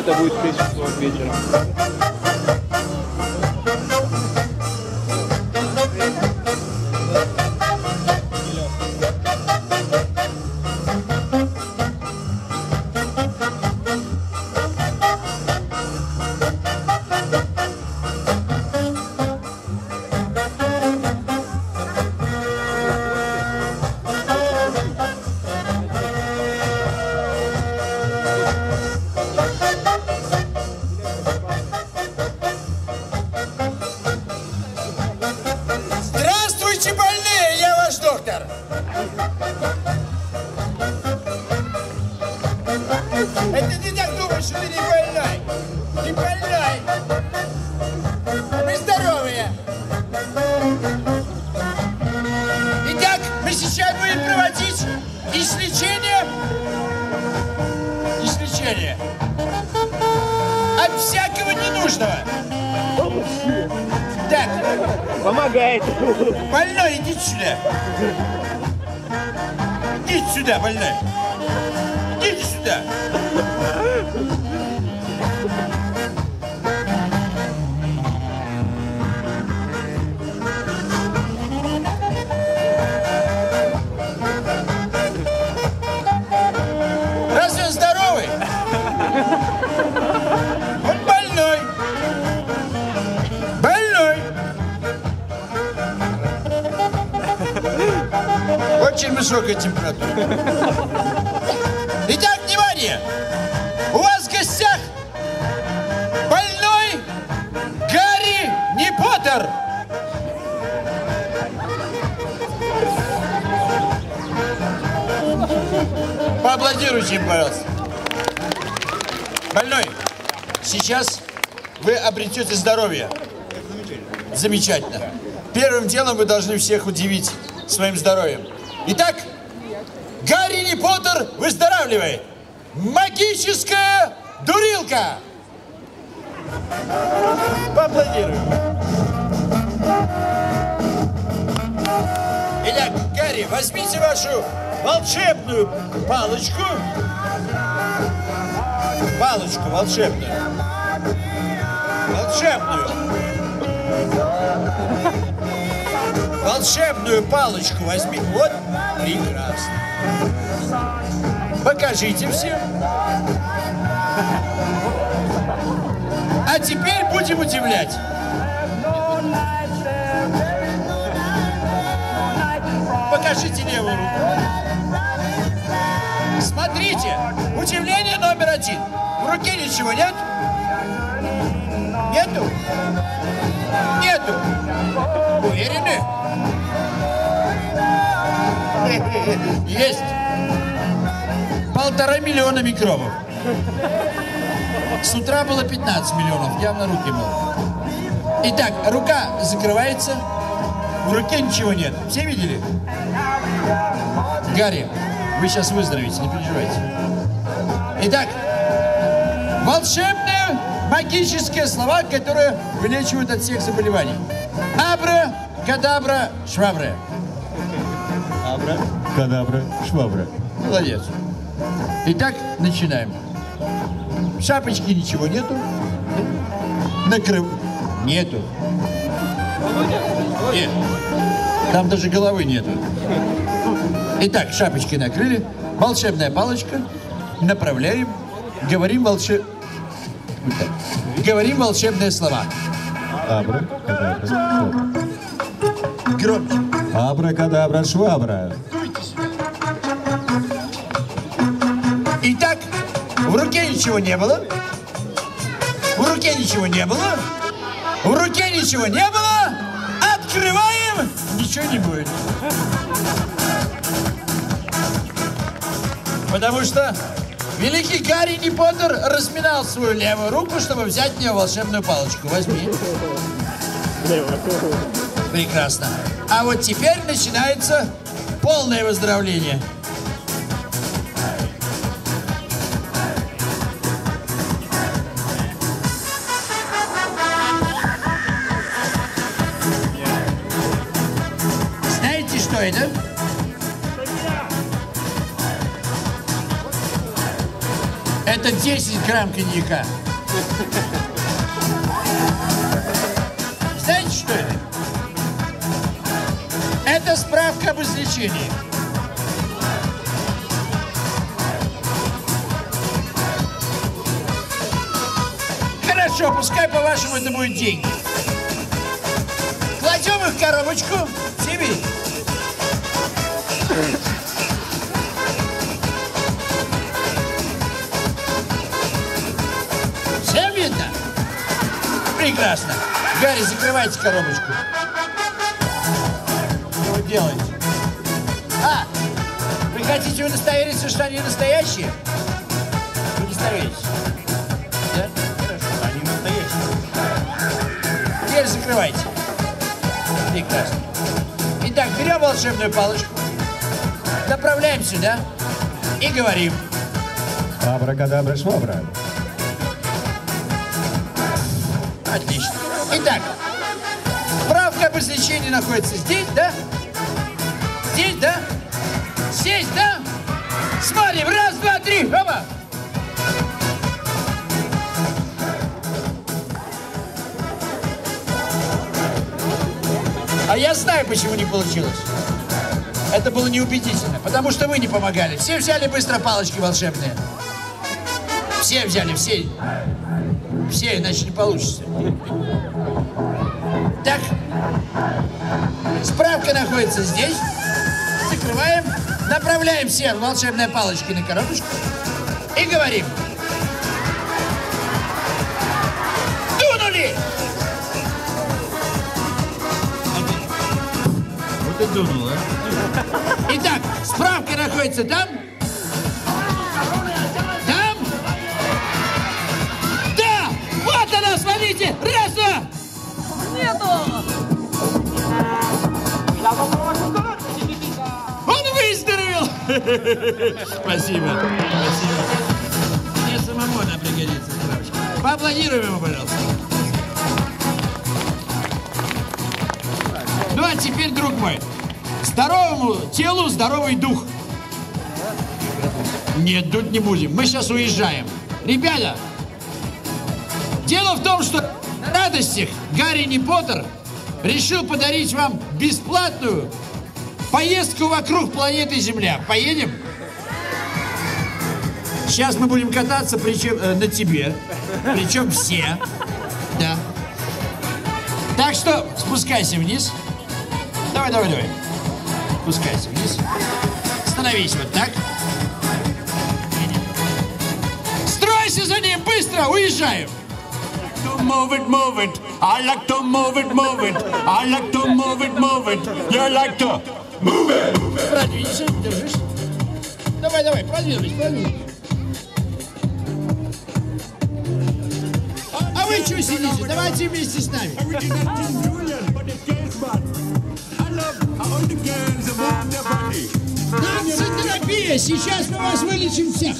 это будет в 6 часов вечера. Это ты так думаешь, что ты не больной? Не больной. Мы здоровые. Итак, мы сейчас будем проводить излечение. Излечение. От всякого ненужного. Так. Помогает. Больной, идите сюда. Идите сюда, больной. Идите сюда. Разве он здоровый? Он больной. Больной. Очень высокая температура. Итак, внимание! У вас в гостях больной Гарри не Поттер. Поаплодируйте им, пожалуйста. Больной, сейчас вы обретете здоровье. Замечательно. Первым делом вы должны всех удивить своим здоровьем. Итак, Гарри не Поттер выздоравливает. Магическая дурилка. Поаплодируем. Итак, Гарри, возьмите вашу волшебную палочку. Палочку волшебную. Волшебную. Волшебную палочку возьми. Вот, прекрасно. Покажите всем. А теперь будем удивлять. Покажите левую руку. Смотрите, удивление номер 1. В руке ничего нет? Нету? Нету. Уверены? Есть. 1,5 миллиона микробов. С утра было 15 миллионов, явно руки мало. Итак, рука закрывается, в руке ничего нет. Все видели? Гарри, вы сейчас выздоровеете, не переживайте. Итак, волшебные магические слова, которые вылечивают от всех заболеваний. Абра, кадабра, швабра. Абра, кадабра, швабра. Молодец. Итак, начинаем. Шапочки ничего нету. Накрыв. Нету. Нет. Там даже головы нету. Итак, шапочки накрыли. Волшебная палочка. Направляем. Говорим Говорим волшебные слова. Абра, кадабра, швабра. Громче. Абра, кадабра, швабра. Итак, в руке ничего не было. В руке ничего не было. В руке ничего не было. Открываем. Ничего не будет. Потому что великий Гарри не Поттер разминал свою левую руку, чтобы взять в нее волшебную палочку. Возьми. Прекрасно. А вот теперь начинается полное выздоровление. Знаете, что это? Это 10 грамм коньяка. Знаете, что это? Это справка об излечении. Хорошо, пускай по-вашему это будет деньги. Кладем их в коробочку. Себе. Всем видно? Прекрасно. Гарри, закрывайте коробочку. Что вы делаете? Вы хотите удостовериться, что они настоящие? Удостоверитесь. Да? Хорошо. Они настоящие. Теперь закрывайте. Прекрасно. Итак, берем волшебную палочку, направляем сюда и говорим. Абракадабра, швабра. Отлично. Итак, справка об излечении находится здесь, да? Здесь, да? Здесь, да? Смотрим. Раз, два, три. Оба. А я знаю, почему не получилось. Это было неубедительно, потому что вы не помогали. Все взяли быстро палочки волшебные. Все взяли, все. Все, иначе не получится. Так, справка находится здесь. Закрываем, направляем все волшебные палочки на коробочку и говорим. Дунули! Вот и дунул, а? Итак, справка находится там. Там. Да! Вот она, смотрите! Раз, два! Нету! Он выздоровел! Спасибо. Спасибо. Мне самому она пригодится, справочка. Поаплодируем ему, пожалуйста. Ну, а теперь, друг мой, здоровому телу здоровый дух. Нет, тут не будем. Мы сейчас уезжаем. Ребята, дело в том, что на радостях Гарри Поттер решил подарить вам бесплатную поездку вокруг планеты Земля. Поедем? Сейчас мы будем кататься, причем на тебе. Причем все. Да. Так что спускайся вниз. Давай, давай, давай. Спускайся вниз. Становись вот так. Стройся за ним, быстро, уезжаем. Move it, move it. I like to move it, move it. I like to move it, move it. You like to move it. Продвинься, держись. Давай, давай, продвинусь, продвинусь. А вы что сидите? Давайте вместе с нами. Танцотерапия! Сейчас мы вас вылечим всех!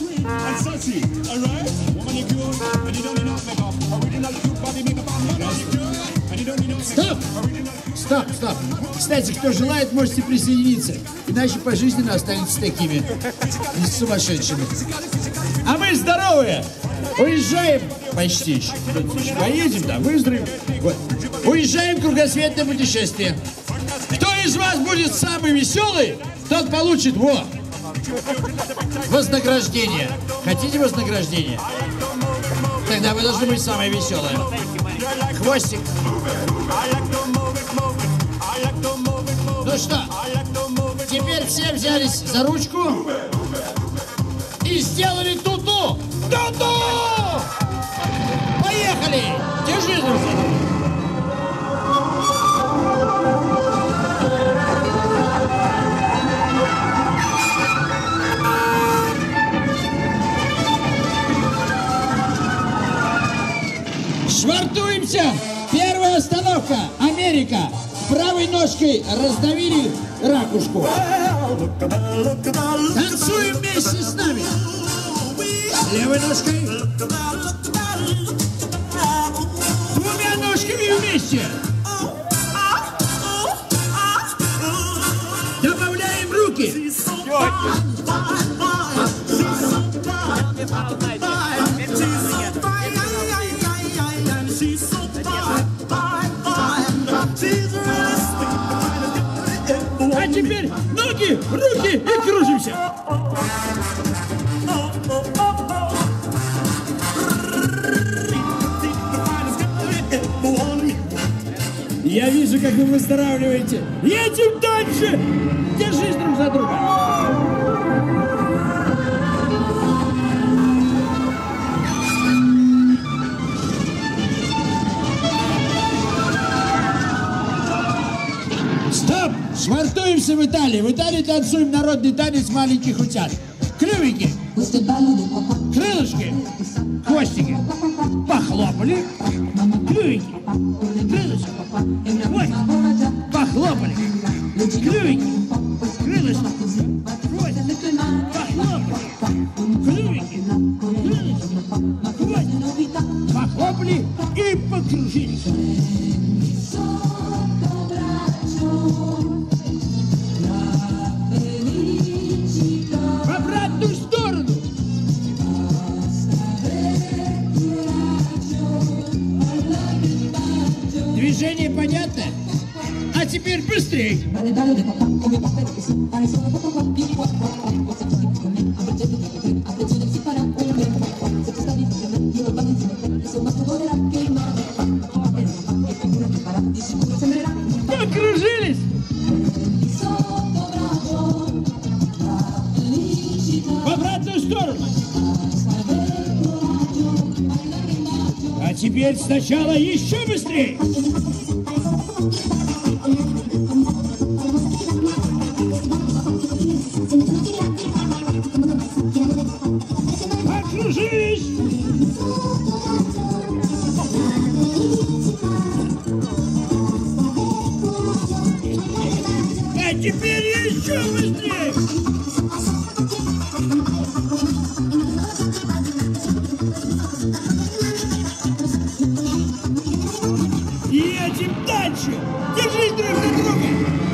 Стоп! Стоп, стоп! Кстати, кто желает, можете присоединиться. Иначе пожизненно останетесь такими сумасшедшими. А мы здоровые! Уезжаем почти еще. Поедем, да, выздоровеем. Вот. Уезжаем в кругосветное путешествие. Кто из вас будет самый веселый, тот получит вознаграждение. Хотите вознаграждение? Тогда вы должны быть самые веселые. Хвостик. Ну что, теперь все взялись за ручку и сделали ту-ту. Ту-ту! Поехали! Держи, друзья! Швартуемся! Первая остановка. Америка. Правой ножкой раздавили ракушку. Танцуем вместе с нами. Левой ножкой. Двумя ножками вместе. Добавляем руки. теперь ноги, руки и кружимся. Я вижу, как вы выздоравливаете. Едем дальше. Держись друг за друга. Стоп! Швартуемся в Италии. В Италии танцуем народный танец маленьких утят. Клювики, крылышки, хвостики. Похлопали. Клювики, крылышки, хвостики. Похлопали. Клювики, крылышки, хвостики. Похлопали. Клювики, крылышки, хвостики. Похлопали и покружились. В обратную сторону. Движение понятно? А теперь быстрее. Покружились. В обратную сторону. А теперь сначала еще быстрее. Окружились. А теперь еще быстрее. Едем дальше. Держись друг за друга.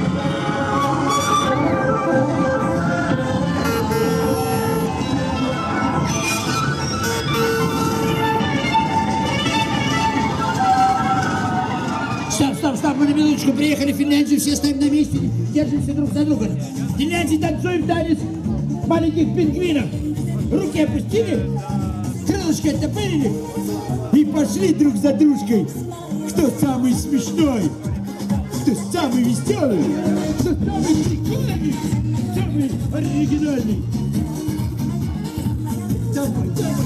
Стоп, мы на минуточку приехали в Финляндию, все стоим на месте, держимся друг за друга. В Финляндии танцуем танец маленьких пингвинов. Руки опустили, крылышки оттопырили и пошли друг за дружкой. Кто самый смешной, кто самый веселый, кто самый прикольный, самый оригинальный. Давай, давай.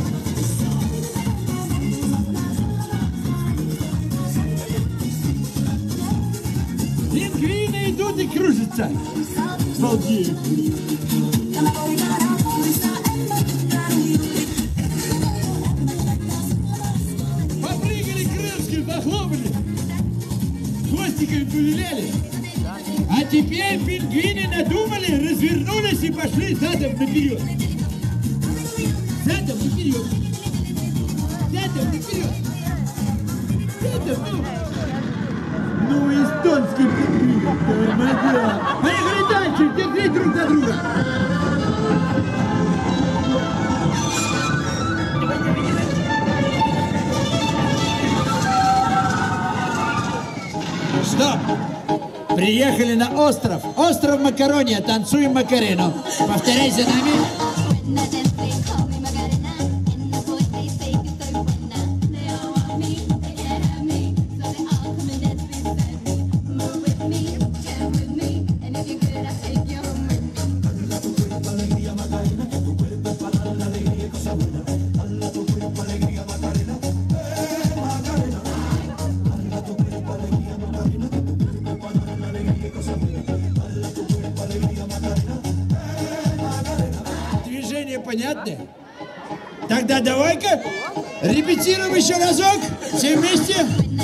Пингвины идут и кружатся. Балдеют. Попрыгали крылышки, похлопали. Хвостиками повиляли. А теперь пингвины надумали, развернулись и пошли задом наперед. Задом наперед. Задом наперед. Задом наперед. Ну, эстонский пингвин, тормозя. Поехали дальше, держи друг за друга. Стоп! Приехали на остров. Остров Макарония. Танцуем Макарену. Повторяй за нами. Движение понятное? Тогда давай-ка репетируем еще разок. Все вместе.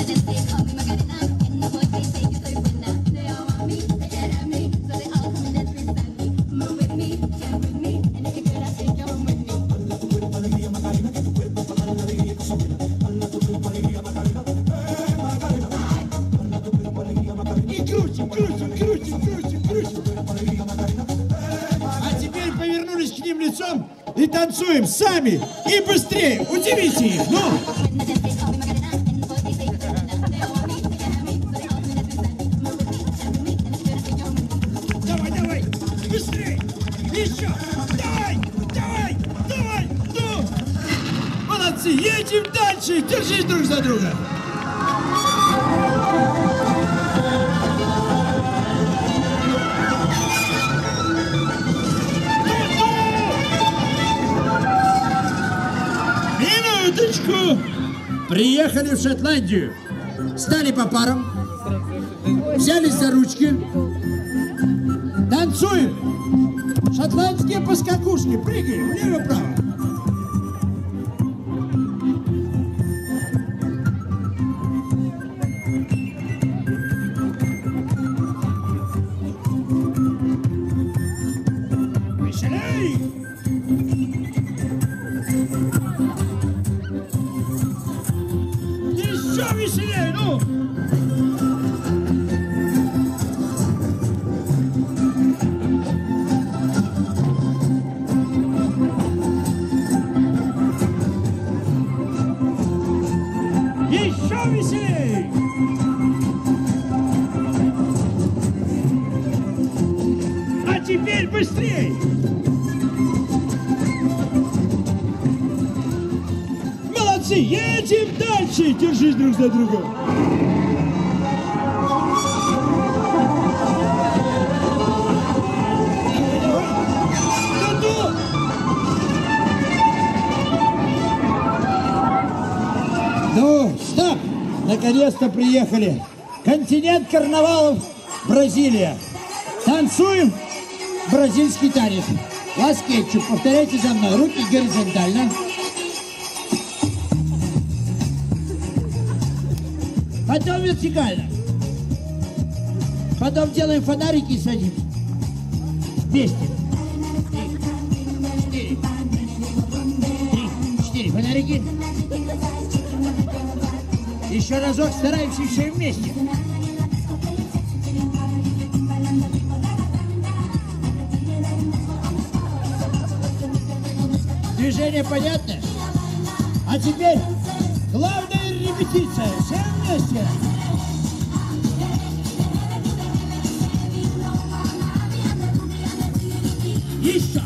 И крутим, крутим, крутим, крутим, крутим. А теперь повернулись к ним лицом и танцуем сами и быстрее. Удивите их, ну! Давай, Дальше, держись друг за друга. Минуточку. Приехали в Шотландию. Стали по парам. Взялись за ручки. Танцуем. Шотландские поскакушки. Прыгаем влево-право. Веселей! Еще веселее, ну! Еще веселей! А теперь быстрей! Молодцы! Едем дальше! Держись друг за друга! Ну, стоп! Наконец-то приехали. Континент карнавалов Бразилия. Танцуем бразильский танец. Лас кетчуп. Повторяйте за мной. Руки горизонтально. Потом вертикально. Потом делаем фонарики и садимся. Вместе. 3, 4 фонарики. Еще разок стараемся все вместе. Движение понятно? А теперь главная репетиция. Все вместе. Еще.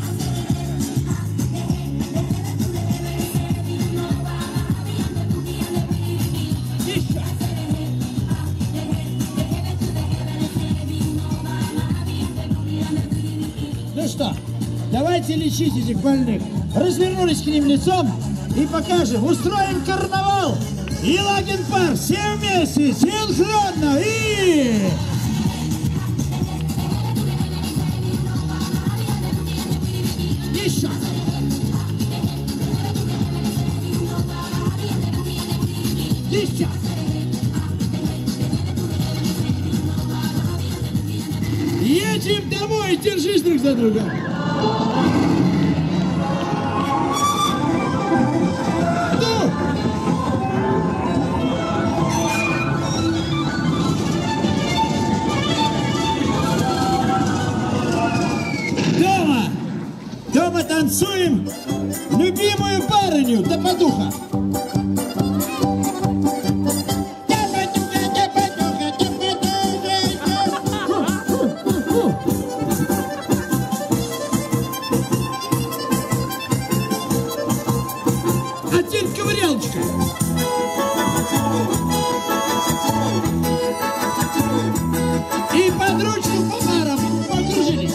Ну что, давайте лечить этих больных. Развернулись к ним лицом и покажем. Устроим карнавал. И Лагенпар. Все вместе, синхронно. И... Еще. Еще. Едем домой, держись друг за друга. Ну! Дома танцуем любимую барыню Топотуха. И под ручку по парам покружились.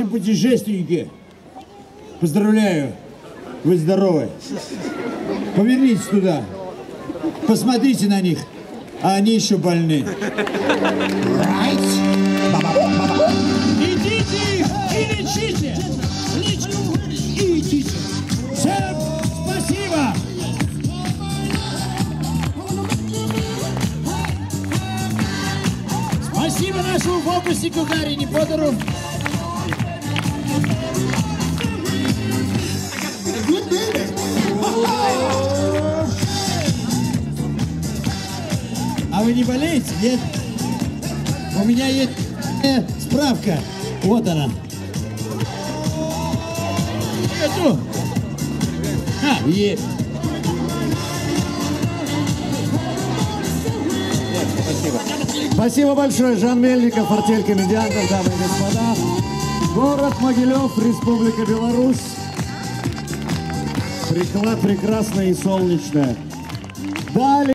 путешественники. Поздравляю. Вы здоровы. Повернитесь туда. Посмотрите на них. А они еще больны. Идите и лечите. И идите. Всем спасибо. Спасибо нашему фокуснику Гарри Поттеру. А вы не болеете? Нет? У меня есть справка. Вот она. Эту. Есть. Спасибо большое. Жан Мельников, артель комедиантов, дамы и господа. Город Могилев, Республика Беларусь. Прекрасная и солнечная. Далее.